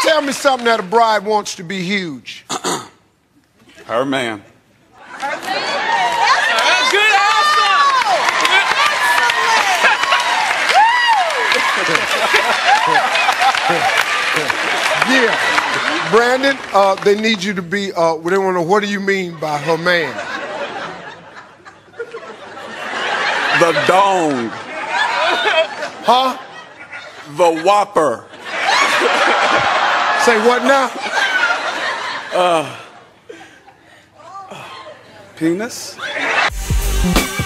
Tell me something that a bride wants to be huge. Her man. Good answer! Yeah. Brandon, they need you to be, they want to know, what do you mean by her man? The dong. Huh? The whopper. Say what now? Penis?